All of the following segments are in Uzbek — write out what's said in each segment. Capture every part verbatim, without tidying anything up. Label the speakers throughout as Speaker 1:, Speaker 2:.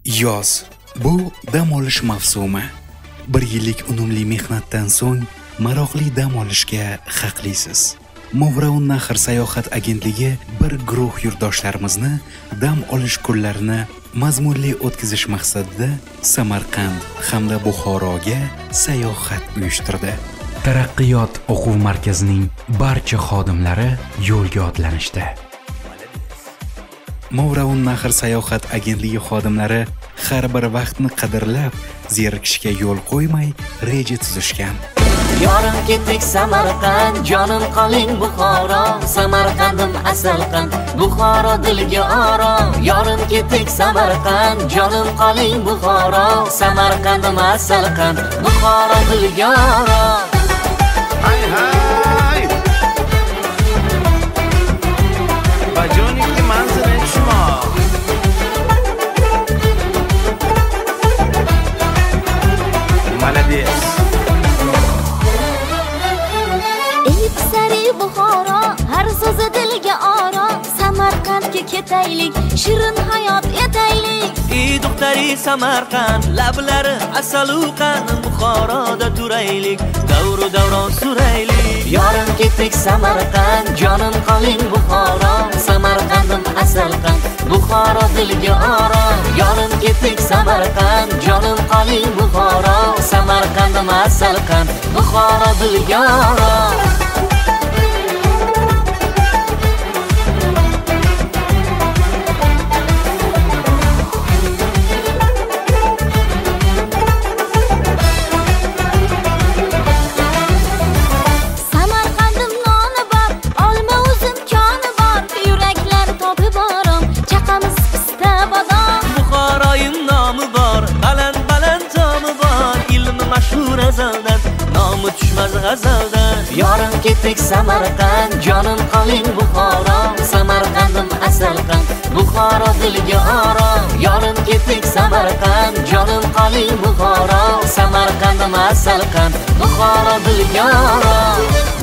Speaker 1: Yoz bu dam olish mavsumi. Bir yillik unumli mehnatdan so'ng maroqli dam olishga haqlisiz. Mo'vraun Nahr sayohat agentligi bir guruh yurtdoshlarimizni dam olish kunlarini mazmunli o'tkazish maqsadida Samarqand hamda Buxoroga sayohat uyushtirdi. Taraqqiyot o'quv markazining barcha xodimlari yo'lga otlanishdi. Mo'vraun Nahr sayohat agentligi xodimlari har bir vaqtni qadrlab, zerikishga yo'l qo'ymay reja tuzishgan.
Speaker 2: Yorim ketdik Samarqand, jonim qoling Buxoro, Samarqandim asalqand, Buxoro dilga orom. Yorim ketdik Samarqand, jonim qoling Buxoro, Samarqandim asalqand, Buxoro dilga orom.
Speaker 3: Hay hay. Bajoniki manzilni tushmoq. Молодец.
Speaker 4: Buxoro har so'zi dilga orom, Samarqandga ketaylik, shirin hayot etaylik.
Speaker 5: Ey doktori Samarqand, lablari asaluqan, Buxoroda turaylik, davru davron suraylik.
Speaker 2: Yorim ketdik Samarqand, jonim qoling Buxoro, Samarqandim asalqand, Buxoro dilga orom. Yorim ketdik Samarqand, jonim qoling Buxoro, Samarqandim asalqand, Buxoro dilga orom.
Speaker 5: Nomi tushmaz g'azaldan.
Speaker 2: Yorim ketdik Samarqand, jonim qoling Buxoro, Samarqandim asalqand, Buxoro dilga orom. Yorim ketdik Samarqand, jonim qoling Buxoro, Samarqandim asalqand, Buxoro dilga orom.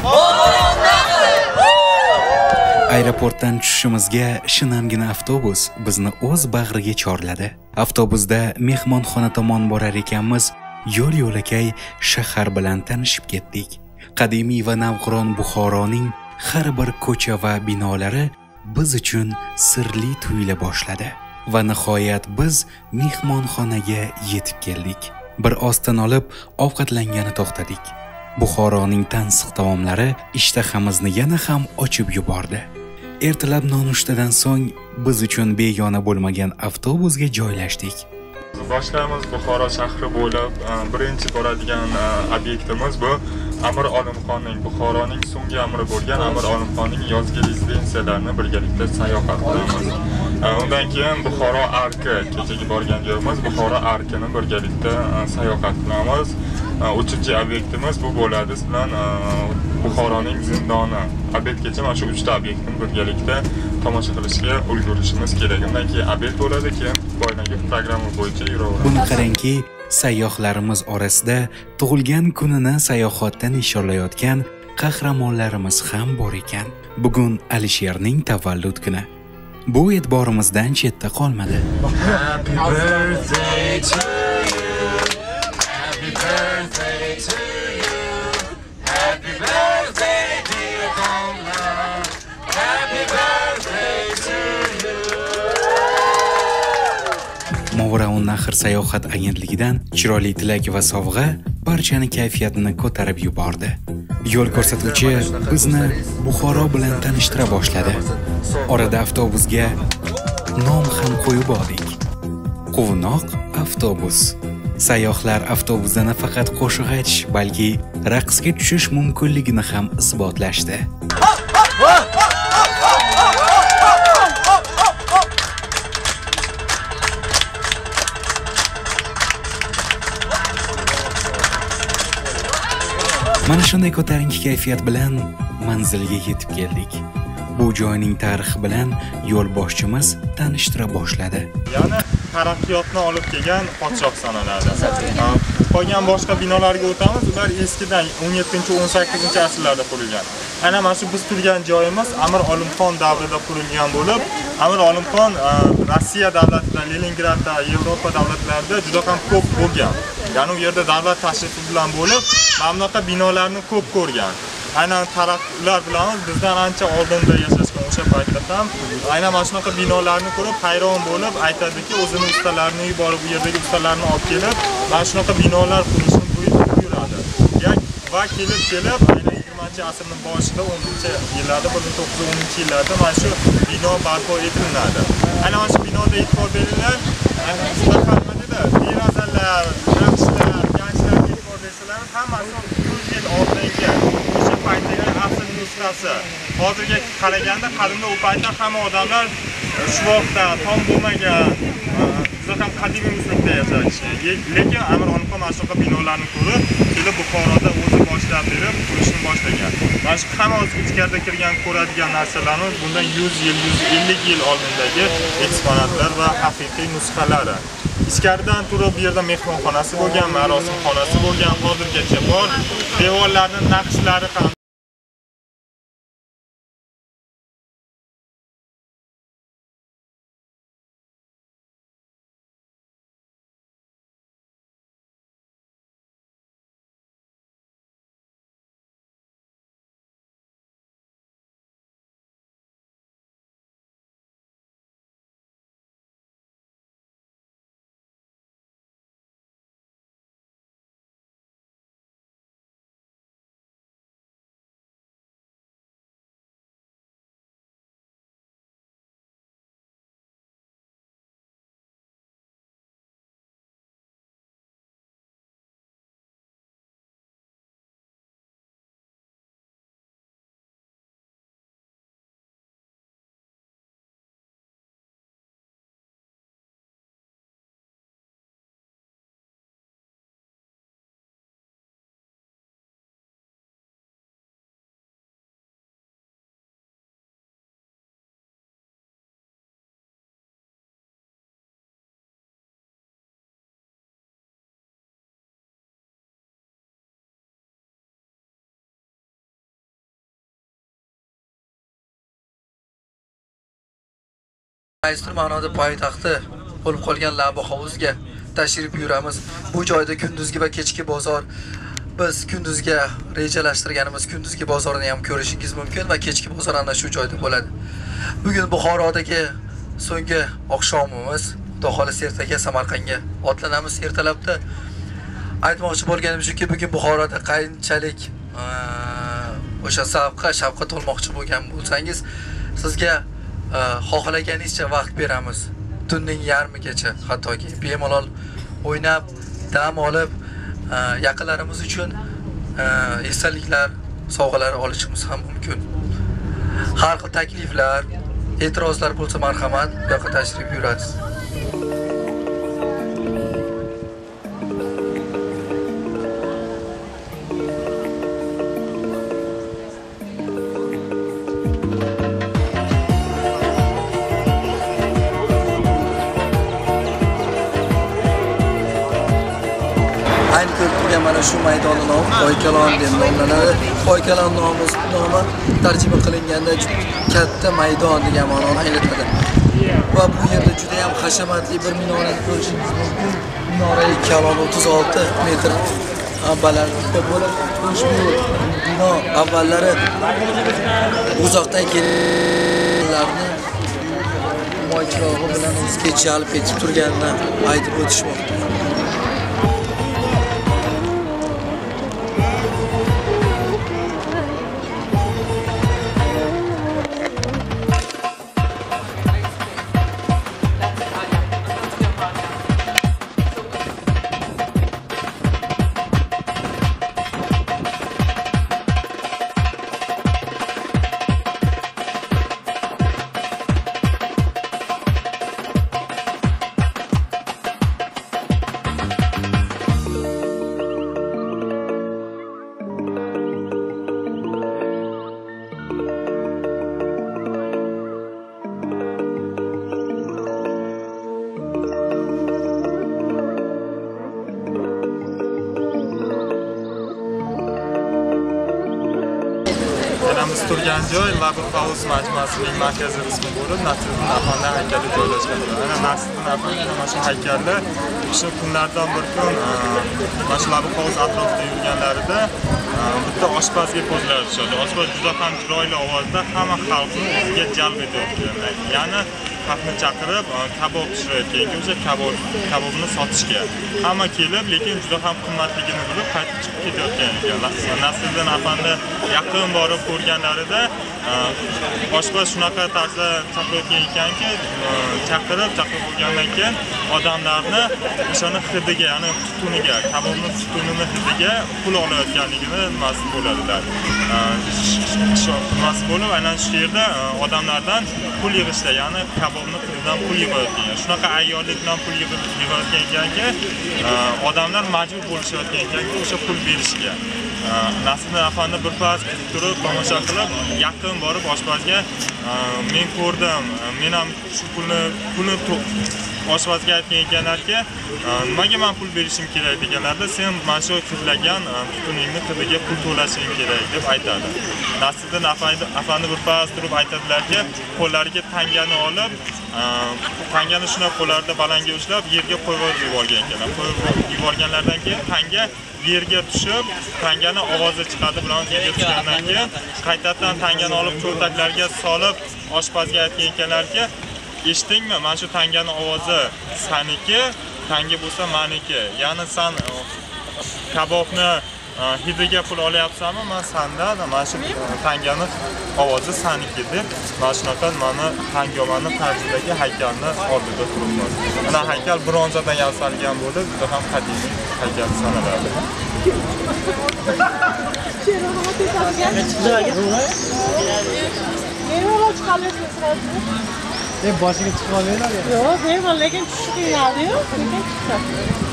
Speaker 1: Aeroportdan tushishimizga shinamgina avtobus bizni o'z bag'riga chorladi. Avtobusda mehmonxona tomon borar ekanmiz, yo'l yo'lakay shahar bilan tanishib ketdik. Qadimiy va navqiron Buxoroning har bir ko'cha va binolari biz uchun sirli tuyula boshladi. Va nihoyat biz mehmonxonaga yetib keldik. Bir oz tin olib, ovqatlangani to'xtadik. Buxoroning tansiq taomlari ishtahamizni yana ham ochib yubordi. Ertalab nonushtadan so'ng biz uchun begona bo'lmagan avtobusga joylashdik.
Speaker 6: Boshlaymiz Buxoro shahri bo'ylab birinchi boradigan obyektimiz bu Amir Olimxonning, Buxoroning so'nggi amiri bo'lgan Amir Olimxonning yozgi rezidensiyalarini birgalikda sayohat qilamiz. Undan keyin Buxoro Arki, kechagi borgan joyimiz Buxoro Arkini birgalikda sayohat qilamiz. Uchinchi obyektimiz bu bo'ladi. Sizlar Buxoroning zindoni. Obyektgacha mana shu uchta obyektni birgalikda tomosha qilishga ulgurishimiz kerak. Undan keyin obyekt bo'ladi, keyin boyagi programma bo'yicha yuraveramiz.
Speaker 1: Buni qarangki, sayyohlarimiz orasida tug'ilgan kunini sayohatdan nishonlayotgan qahramonlarimiz ham bor ekan. Bugun Alisherning tavallud kuni. Bu e'tiborimizdan chetda qolmadi.
Speaker 3: Happy birthday to you. Happy birthday to you. Happy birthday dear Conrad. Happy birthday to you.
Speaker 1: Mo'vraun Nahr sayohat agentligidan chiroyli tilak va sovg'a barchani kayfiyatini ko'tarib yubordi. Yo'l ko'rsatuvchi bizni Buxoro bilan tanishtira boshladi. Orada avtobusga nom ham qo'yib oldik. Quvnoq avtobus. Sayyohlar avtobusda nafaqat qo'shiq aytish, balki raqsga tushish mumkinligini ham isbotlashdi. Mana shunday ko'tarinki kayfiyat bilan manzilga yetib keldik. Bu joyning tarixi bilan yo'lboshchimiz tanishtira boshladi.
Speaker 6: Ya'ni taraqqiyotni olib kelgan podshoh sanaladi. Qolgan boshqa binolarga o'tamiz. Ular eskidan o'n yettinchi o'n sakkizinchi asrlarda qurilgan. Ana mana shu biz turgan joyimiz Amir Olimxon davrida qurilgan bo'lib, Amir Olimxon Rossiya davlatida, Leningradda, Yevropa davlatlarida juda ham ko'p bo'lgan. Ya'ni u yerda davlat tashrifi bilan bo'lib, mamlakat binolarni ko'p ko'rgan. Aynan taraflar bilan bizdan ancha oldinda yashashgan o'sha paytda ham aynan mana shunaqa binolarni ko'rib hayron bo'lib aytadiki, o'zini ustalarini yuborib, bu yerdagi ustalarni olib kelib, mana shunaqa binolar qurishni buyuradi. Va kelib kelib aynan yigirmanchi asrning boshida o'ninchi yillarda, bir ming to'qqiz yuz o'ninchi yillarda mana shu bino barpo etiladi. Aynan mana shu binoda e'tibor beringlar. Aynan sizlar farqida derazalar, naqshlar, ganchlarga e'tibor bersalar, hammasi yuz yil oldingi o'sha paytdagi asl nusxasi. Hozirga qaraganda qadimda u paytda hamma odamlar shuvoqda, tom bo'lmagan, juda ham qadimiy uslubda yashashgan. Lekin Amir Olimxon mana shunaqa binolarni ko'rib, kelib Buxoroda o'zi boshlab berib qurishni boshlagan. Mana shu hamma o'z ichkarida kirgan ko'radigan narsalarni bundan yuz yil, yuz ellik yil oldindagi eksponatlar va haqiqiy nusxalari. Ichkaridan turib bu yerda mehmonxonasi bo'lgan, marosimxonasi bo'lgan, hozirgacha bor. Devorlarning naqshlari ham
Speaker 7: Qaysidir ma'noda poytaxti bo'lib qolgan Labi hovuzga tashrif buyuramiz. Bu joyda kunduzgi va kechki bozor, biz kunduzga rejalashtirganimiz kunduzgi bozorni ham ko'rishingiz mumkin va kechki bozor ana shu joyda bo'ladi. Bugun Buxorodagi so'nggi oqshomimiz, Xudo xolisa ertaga Samarqandga otlanamiz. Ertalabda aytmoqchi bo'lganim shuki, bugun Buxoroda qanchalik o'sha zavqqa, shavqqa to'lmoqchi bo'lgan bo'lsangiz, sizga xohlaganingizcha vaqt beramiz. Tunning yarmigacha hattoki bemalol o'ynab, dam olib, yaqinlarimiz uchun esdaliklar, sovg'alar olishimiz ham mumkin. Har xil takliflar, e'tirozlar bo'lsa marhamat, bu yoqqa tashrif buyurasiz. Ayni ko'rib turgan mana shu maydonning nomi Qo'ykalon deb nomlanadi. Qo'ykalon nomi nomi tarjima qilinganda katta maydon degan ma'noni anglatadi. Va bu yerda juda ham hashamatli bir minorani ko'rishingiz mumkin. Minora ikki butun o'ttiz olti metr balandlikda bo'lib, ushbu bino avvallari uzoqdan kelganlarni moychirog'i bilan o'ziga jalb etib turganini aytib o'tishmoqda.
Speaker 6: biz turgan joy Labi House majmuasining markaziy qismi bo'lib, Nasriddin Afandi haykali joylashgan. Ana Nasriddin Afandi mana shu haykalni o'sha kunlardan bir kun mana shu Labi House atrofida yurganlarida bitta oshpazga ko'zlari tushadi. Oshpaz juda ham chiroyli ovozda hamma xalqni o'ziga jalb etayotgan. Ya'ni xalqni chaqirib kabob pishirayotgan, o'sha kabob kabobni sotishga. Hamma kelib, lekin juda ham qimmatligini bilib qaytib chiqib ketayotgan ekan. Nasriddin Afandi yaqin borib ko'rganlarida oshpaz shunaqa tarzda chaqirayotgan ekanki, chaqirib chaqirib bo'lgandan keyin odamlarni o'shani hidiga, ya'ni tutuniga, kabobni tutunini hidiga pul olayotganligini mas bo'ladilar. Shu mas bo'lib, aynan shu yerda odamlardan pul yig'ishda, ya'ni kabobni hididan pul yig'ayotgan. Shunaqa ayyorlik bilan pul yig'ayotgan ekanki, odamlar majbur bo'lishayotgan ekanki, o'sha pul berishga. Nasriddin Afandi birpas turib tomosha qilib, yaqin borib oshpazga men ko'rdim, men ham shu pulni pulni oshpazga aytgan ekanlarki, nimaga men pul berishim kerak deganlarda, sen mana shu qizlagan tutuningni hidiga pul to'lashing kerak deb aytadi. Nasriddin Afandi birpas turib aytadilarki, qo'llariga tangani olib, tangani shunday qo'llarida balanga ushlab, yerga qo'yib yuborgan ekanlar. Qo'yib yuborganlardan keyin tanga yerga tushib, tangani ovozi chiqadi bilan yerga tushgandan keyin qaytadan tangani olib cho'ntaklarga solib oshpazga aytgan ekanlarki, eshitdingmi? Mana shu tangani ovozi saniki, tanga bo'lsa meniki. Ya'ni sen kabobni hidiga pul olyapsanmi? Men sandan mana shu tangani ovozi saniki deb mana shunaqa mana hangomani tarzidagi haykalni oldida turibmiz. Mana haykal bronzadan yasalgan bo'lib, juda ham qadimiy haykal sanaladi.
Speaker 8: E boshiga chiqib olmaylar ya. Yo'q, bemalol, lekin tushish qiynaldi-yu, lekin tushadi.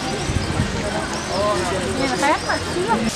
Speaker 8: Meni qayoqqa tushdi?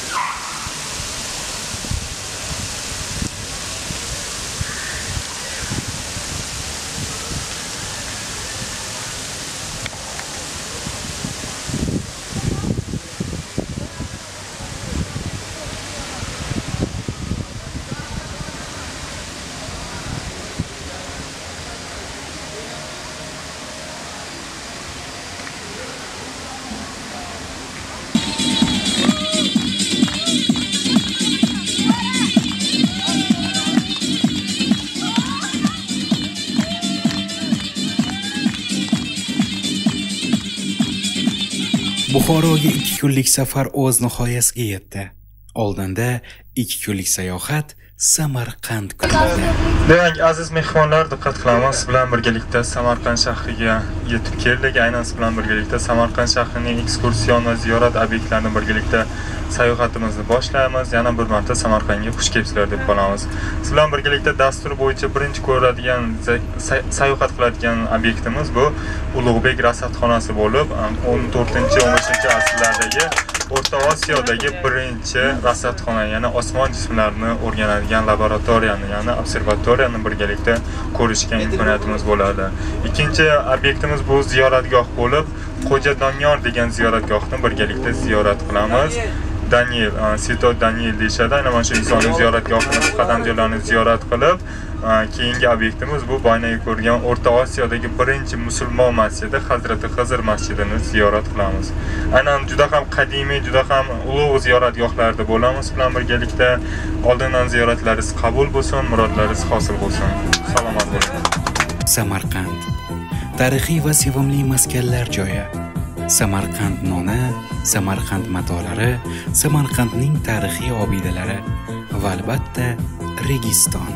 Speaker 1: Buxoroga ikki kunlik safar o'z nihoyasiga yetdi. Oldinda ikki kunlik sayohat Samarqand kunida.
Speaker 6: Demak, aziz mehmonlar, diqqat qilamiz, siz bilan birgalikda Samarqand shahriga yetib keldik. Aynan siz bilan birgalikda Samarqand shahrining ekskursion va ziyorat obyektlarini birgalikda sayohatimizni boshlaymiz. Yana bir marta Samarqandga xush kelibsizlar deb qolamiz. Siz bilan birgalikda dastur bo'yicha birinchi ko'radigan sayohat qiladigan obyektimiz bu Ulug'bek rasadxonasi bo'lib, o'n to'rtinchi o'n beshinchi asrlardagi O'rta Osiyodagi birinchi rasadxona, ya'ni osmon jismlarini o'rganadigan laboratoriyani, ya'ni observatoriyani birgalikda ko'rishga imkoniyatimiz bo'ladi. Ikkinchi obyektimiz bu ziyoratgoh bo'lib, Xo'ja Doniyor degan ziyoratgohni birgalikda ziyorat qilamiz. Daniel, Sito Daniel deyishadi. Ana mana shu insoniy ziyoratgohini, qadam joylarini ziyorat qilib, keyingi obyektimiz bu boyagi ko'rgan O'rta Osiyodagi birinchi musulmon masjidi Hazrati Xizr masjidini ziyorat qilamiz. Aynan juda ham qadimiy, juda ham ulug' ziyoratgohlarda bo'lamiz bilan birgalikda. Oldindan ziyoratlaringiz qabul bo'lsin, murodlaringiz hosil bo'lsin. Salomat bo'ling.
Speaker 1: Samarqand tarixiy va sevimli maskanlar joyi. Samarqand noni, Samarqand matolari, Samarqandning tarixiy obidalari va albatta Registon.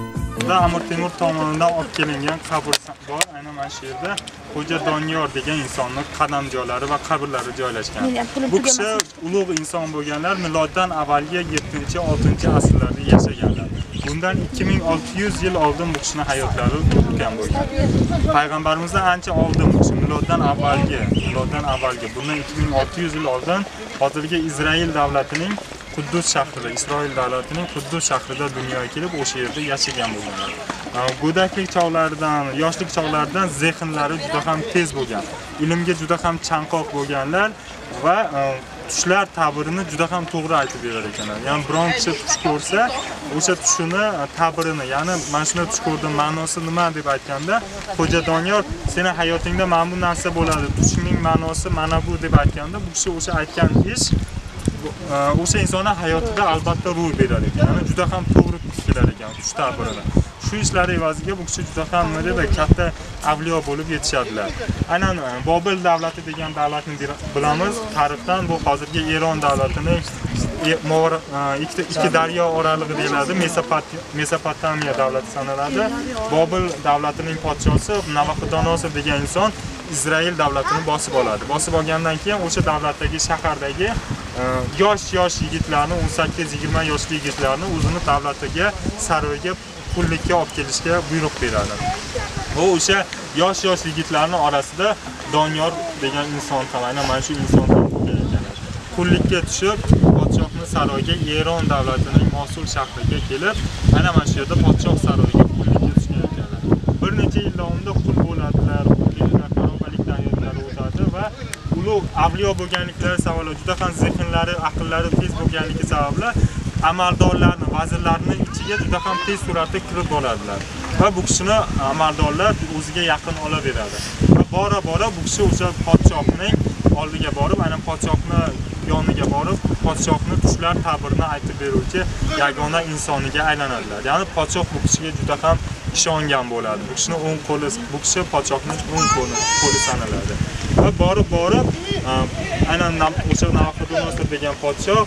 Speaker 6: Amir Temur tomonidan olib kelingan qabr bor. Aynan mana shu yerda Xo'ja Doniyor degan insonning qadam joylari va qabrlari joylashgan. Bu kishi ulug' inson bo'lganlar, miloddan avvalgi yettinchi oltinchi asrlarda yashaganlar. Bundan ikki ming olti yuz yil oldin bu kishining hayotlari o'tgan bo'lgan. Payg'ambarimizdan ancha oldin, miloddan avvalgi, miloddan avvalgi, bundan ikki ming olti yuz yil oldin hozirgi Izroil davlatining Quddus shahrida, Isroil davlatining Quddus shahrida dunyoga kelib, o'sha yerda yashagan bo'lganlar. go'daklik chog'laridan, yoshlik chog'laridan zehnlari juda ham tez bo'lgan. Ilmga juda ham chanqoq bo'lganlar va tushlar ta'birini juda ham to'g'ri aytib berar ekanlar. Ya'ni biron kishi tush ko'rsa, o'sha tushini ta'birini, ya'ni mana shuni tush ko'rdim, ma'nosi nima deb aytganda, Xo'ja Doniyor seni hayotingda mana bu narsa bo'ladi, tushning ma'nosi mana bu deb aytganda, bu kishi o'sha aytgan ish o'sha insonning hayotida albatta ro'y berar ekan. Ya'ni juda ham to'g'ri tush kelar ekan, tush ta'birini. Shu ishlar evaziga bu kishi juda ham nima deb katta avliyo bo'lib yetishadilar. Aynan Bobil davlati degan davlatni bilamiz, tarixdan bu hozirgi Eron davlatining ikkita ikki daryo oralig'i deyiladi, Mesopotamiya davlati sanaladi. Bobil davlatining podshosi Navaxidonosor degan inson Izrail davlatini bosib oladi. Bosib olgandan keyin o'sha davlatdagi shahardagi yosh-yosh yigitlarni, o'n sakkiz yigirma yoshli yigitlarni o'zini davlatiga, saroyga qullikka olib kelishga buyruq beradi. Va o'sha yosh-yosh yigitlarning orasida Doniyor degan inson ham, aynan mana shu inson ham bo'lgan ekan. Qullikka tushib, podshohning saroyiga, Eron davlatining Mosul shahriga kelib, ana mana shu yerda podshoh saroyiga qullikka tushgan ekanlar. Bir necha yil davomida qul bo'ladilar, qulliklar, qarobalikdan yo'llari o'tadi va ulug' avliyo bo'lganliklari sababli juda ham zehnlari, aqllari tez bo'lganligi sababli amaldorlarni, vazirlarning ichiga juda ham tez suratda kirib oladilar. Va bu kishini amaldorlar o'ziga yaqin olaveradi. Va bora-bora bu kishi o'sha podshohning oldiga borib, aynan podshohning yoniga borib, podshohning tushlar ta'birini aytib beruvchi yagona insoniga aylanadilar. Ya'ni podshoh bu kishiga juda ham ishongan bo'ladi. Bu kishini o'ng qo'li, bu kishi podshohning o'ng qo'li, qo'li sanaladi. Va borib-borib aynan o'sha Navaxidonosor degan podshoh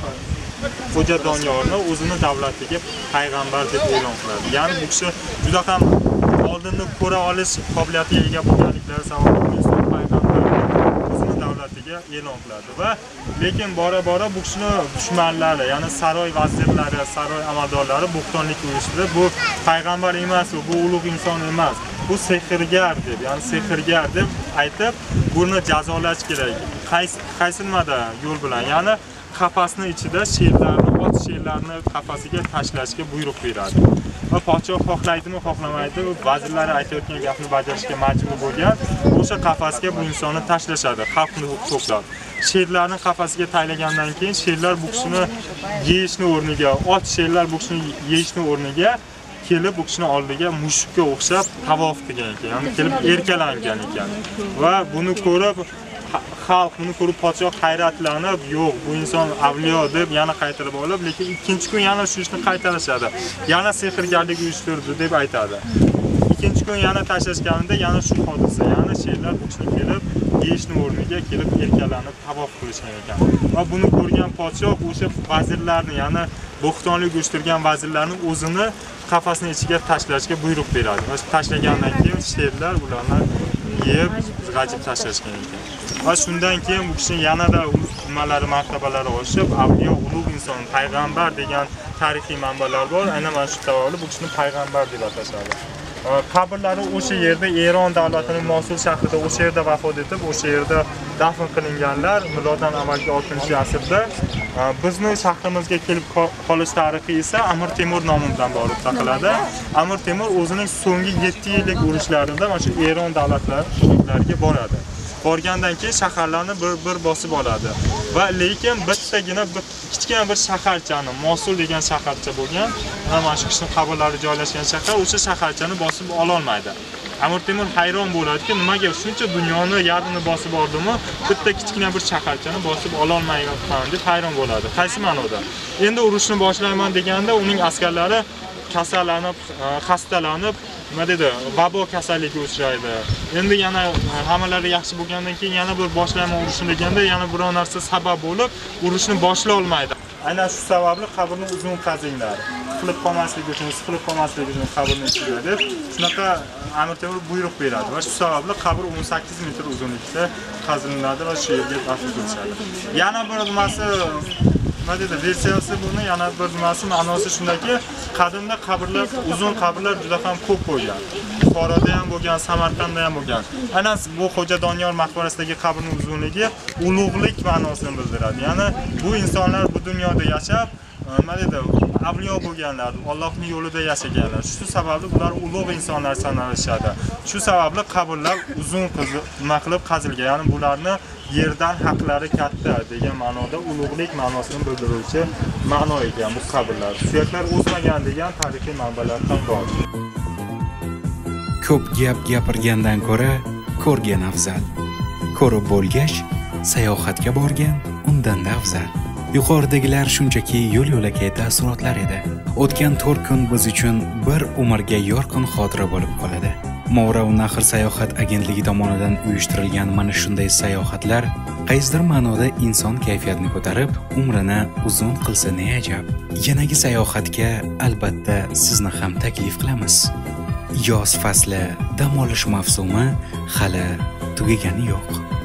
Speaker 6: Xo'ja Doniyorni o'zini davlatiga payg'ambar deb e'lon qiladi. Ya'ni bu kishi juda ham oldinni ko'ra olish qobiliyatiga ega bo'lganliklari sababli inson payg'ambar o'zini davlatiga e'lon qiladi va lekin bora-bora bu kishini dushmanlari, ya'ni saroy vazirlari, saroy amaldorlari bo'xtonlik uyushtirib, bu payg'ambar emas, bu ulug' inson emas, bu sehrgar deb, ya'ni sehrgar deb aytib, buni jazolash kerak. Qaysi qaysi nimada yo'l bilan, ya'ni qafasni ichida sherlarni, ot sherlarni qafasiga tashlashga buyruq beradi. Va podshoh xohlaydimi, xohlamaydi, vazirlari aytayotgan gapni bajarishga majbur bo'lgan, o'sha qafasga bu insonni tashlashadi, xalqni to'plab. Sherlarni qafasiga taylagandan keyin sherlar bu kishini yeyishni o'rniga, ot sherlar bu kishini yeyishni o'rniga kelib bu kishini oldiga mushukka o'xshab tavof qilgan ekan, ya'ni kelib erkalangan ekan. Va buni ko'rib xalq, buni ko'rib podshoh hayratlanib, yo'q, bu inson avliyo deb yana qaytarib olib, lekin ikkinchi kun yana shu ishni qaytarishadi. Yana sehrgarlik uyushtirdi deb aytadi. Ikkinchi kun yana tashlashganida yana shu hodisa, yana sherlar bu kishini kelib yeyishni o'rniga kelib erkalanib tavof qilishgan ekan. Va buni ko'rgan podshoh o'sha vazirlarni, ya'ni bo'xtonlik uyushtirgan vazirlarning o'zini qafasning ichiga tashlashga buyruq beradi. Va tashlagandan keyin sherlar ularni yeb, g'ajib tashlashgan ekan. Va shundan keyin bu kishi yanada nimalari, martabalari oshib, avliyo, ulug' inson, payg'ambar degan tarixiy manbalar bor. Aynan mana shu sababli bu kishini payg'ambar deb atashadi. Qabrlari o'sha yerda, Eron davlatining Mosul shahrida o'sha yerda vafot etib, o'sha yerda dafn qilinganlar miloddan avvalgi oltinchi asrda. Bizning shahrimizga kelib qolish tarixi esa Amir Temur nomi bilan borib taqaladi. Amir Temur o'zining so'nggi yetti yillik urushlarida mana shu Eron davlatlariga boradi. Borgandan keyin shaharlarni bir-bir bosib oladi. Va lekin bittagina bir kichkina bir shaharchani, Mosul degan shaharcha bo'lgan, mana shu kishining qabrlari joylashgan shahar, o'sha shaharchani bosib ola olmaydi. Amir Temur hayron bo'ladiki, nimaga shuncha dunyoni yarmini bosib ordimi, bitta kichkina bir shaharchani bosib ola olmayapman deb hayron bo'ladi. Qaysi ma'noda? Endi urushni boshlayman deganda uning askarlari kasallanib, xastalanib, nima dedi, vabo kasalligiga uchraydi. Endi yana hammalari yaxshi bo'lgandan keyin yana bir boshlayman urushni deganda yana biror narsa sabab bo'lib, urushni boshlay olmaydi. Aynan shu sababli qabrni uzun qazinglar. Siqilib qolmasligi uchun, siqilib qolmasligi uchun qabrni ichiga deb shunaqa Amir Temur buyruq beradi. Va shu sababli qabr o'n sakkiz metr uzunlikda qazilinadi va shu yerga dafn qilishadi. Yana bir nimasi nima dedi, versiyasi buni yana bir nimasi ma'nosi shundaki, qadimda qabrlar, uzun qabrlar juda ham ko'p bo'lgan. Buxoroda ham bo'lgan, Samarqandda ham bo'lgan. Aynan bu Xo'ja Doniyor maqbarasidagi qabrning uzunligi ulug'lik ma'nosini bildiradi. Ya'ni bu insonlar bu dunyoda yashab, nima deydi, avliyo bo'lganlar, Allohning yo'lida yashaganlar. Shu sababli ular ulug' insonlar sanalishadi. Shu sababli qabrlar uzun nima qilib qazilgan. Ya'ni bularni yerdan haqlari katta degan ma'noda ulug'lik ma'nosini bildiruvchi ma'no ekan bu qabrlar. Suyaklar o'smagan degan tarixiy manbalar ham bor.
Speaker 1: Ko'p gap gapirgandan ko'ra ko'rgan afzal. Ko'rib bo'lgach, sayohatga borgan undan-da afzal. Yuqoridagilar shunchaki yo'l yo'lakay taassurotlar edi. O'tgan to'rt kun biz uchun bir umrga yorqin xotira bo'lib qoladi. Mo'rau Nahr sayohat agentligi tomonidan uyushtirilgan mana shunday sayohatlar qaysidir ma'noda inson kayfiyatini ko'tarib, umrini uzun qilsa ne ajab. Yanagi sayohatga albatta sizni ham taklif qilamiz. Yoz fasli, dam olish mavsumi hali tugagani yo'q.